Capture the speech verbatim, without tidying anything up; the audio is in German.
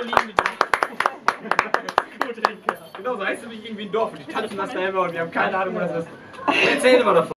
lieben die dich. Gut, Rinke. Genau so heißt nämlich irgendwie ein Dorf und die tanzen das da immer und wir haben keine Ahnung, wo das ist. Erzähl mal davon.